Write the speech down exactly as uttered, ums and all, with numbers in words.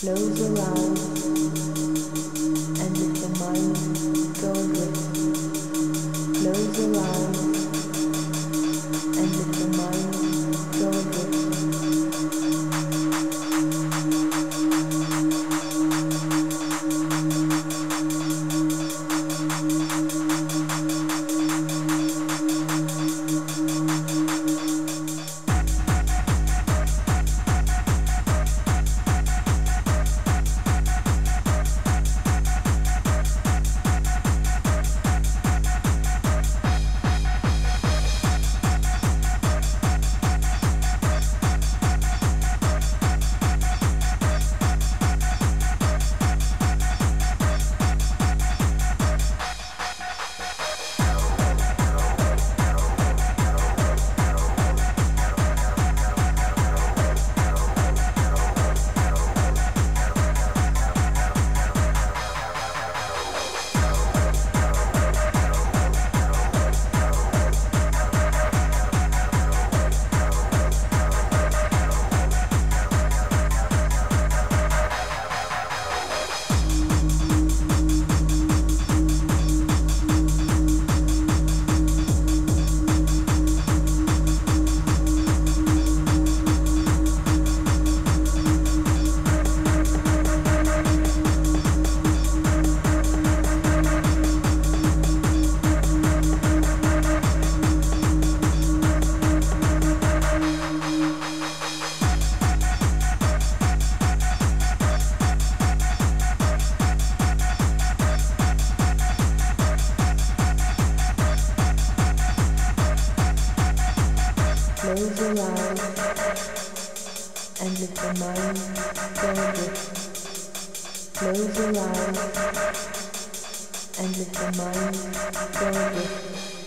Close your eyes and let your mind go adrift. Close your eyes and let your mind go adrift. Close your eyes and let your mind go adrift. Close your eyes and let your mind go adrift.